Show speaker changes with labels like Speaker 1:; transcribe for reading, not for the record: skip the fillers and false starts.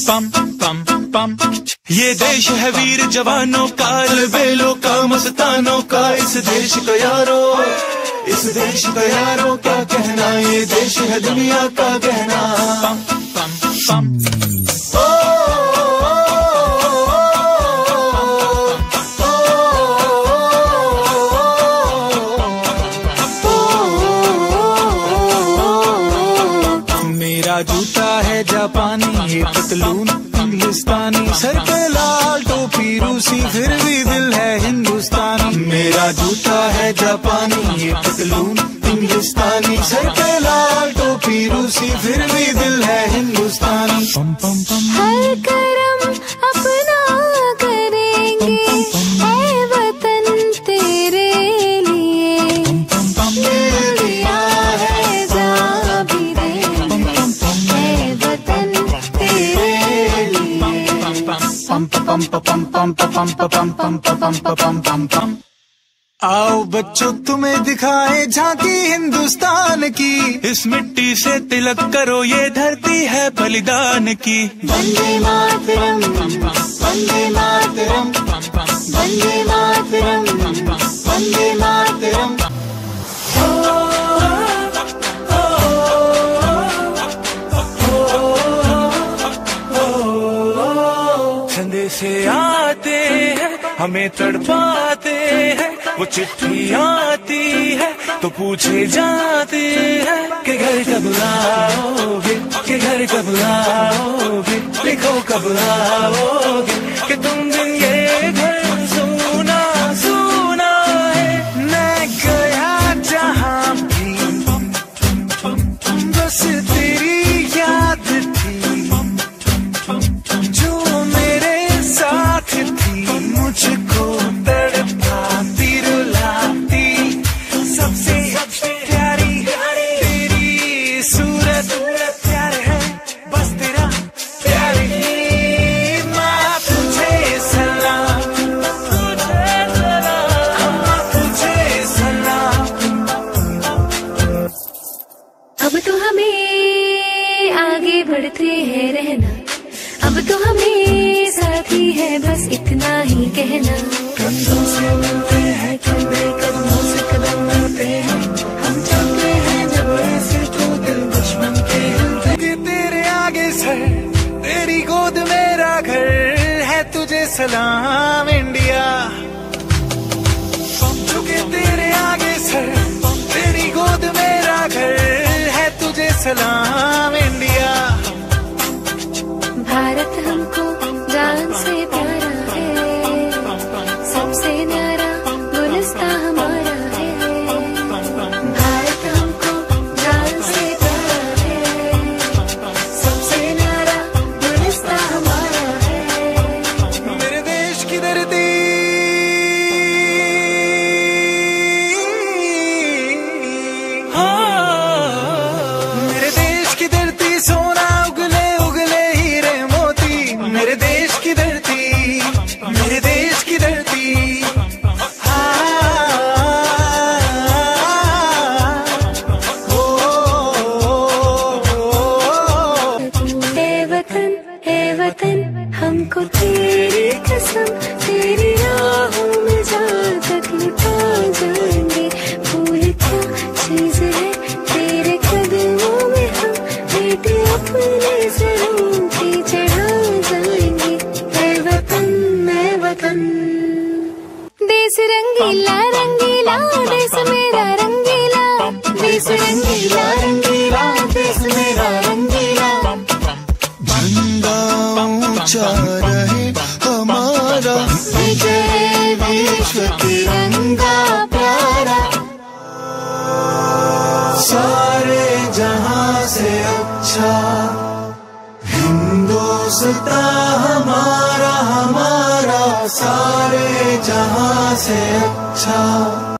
Speaker 1: पम पम पम, ये देश है वीर जवानों का, बेलों का, मस्तानों का। इस देश का यारो, इस देश का यारो क्या कहना, ये देश है दुनिया का गहना। पम पम पम, मेरा जूता है जापानी, ये पतलून इंग्लिस्तानी, सर पे लाल टोपी रूसी, फिर भी दिल है हिंदुस्तानी। मेरा जूता है जापानी, ये पतलून इंग्लिस्तानी, सर पे लाल टोपी रूसी, फिर भी दिल है हिंदुस्तानी। पम पम पम,
Speaker 2: हर करम अपना करेंगे, ऐ वतन तेरे लिए दिल दिया है, जा भी देंगे, ऐ वतन तेरे लिए।
Speaker 1: पम पम पम पम पम पम पम पम पम पम। आओ बच्चों तुम्हें दिखाए झांकी हिंदुस्तान की, इस मिट्टी से तिलक करो, ये धरती है बलिदान की।
Speaker 2: वंदे मातरम, वंदे मातरम, वंदे मातरम, वंदे मातरम।
Speaker 1: से आते हैं हमें तड़पाते हैं, वो चिट्ठी आती है तो पूछे जाते हैं कि घर कब आओगे, कि घर कब आओगे, लिखो कब आओगे, कि तुम दिन ये घर सुना सुना है। मैं गया जहाँ भी बस तेरी याद थी, मुझको तड़पाती रुलाती, सबसे प्यारी तेरी सूरत, प्यार है बस तेरा प्यार ही। माँ तुझे सलाम, तुझे सलाम।
Speaker 2: अब तो हमें आगे बढ़ते हैं रहना, अब तो हमें साथी है बस इतना ही कहना।
Speaker 1: कंधों से मिलते हैं कंधे, कदमों से कदम मिलते हैं, हम चलते हैं जब ऐसे तो दिल दुश्मन के हिलते। तेरे आगे सर, तेरी गोद मेरा घर है, तुझे सलाम इंडिया। झुके तेरे आगे सर, तेरी गोद मेरा घर है, तुझे सलाम इंडिया।
Speaker 2: भारत हमको जान से प्यारा है, सबसे न्यारा गुलिस्तां हमारा है। भारत हमको जान से प्यारा है, सबसे न्यारा गुलिस्तां हमारा है।
Speaker 1: मेरे देश की धरती, मेरे देश की धरती सोना उगले उगले हीरे मोती, मेरे देश की धरती, मेरे देश की धरती।
Speaker 2: ए वतन हमको तेरी कसम, तेरी राहों में जान तक लुटा जाएंगे। भूल क्या चीज है तेरे कदमों में, हम बेटे अपने सरों की चढ़ा जाएंगे। ए वतन देश रंगीला रंगीला, देश मेरा रंगीला, देश रंगीला रंगीला, देश मेरा रंगीला।
Speaker 1: झंडा ऊंचा रहे हमारा,
Speaker 2: विजय विश्व तिरंगा प्यारा।
Speaker 1: सारे जहां से अच्छा हिंदुस्तान हमारा, हमारा सारे जहां से अच्छा।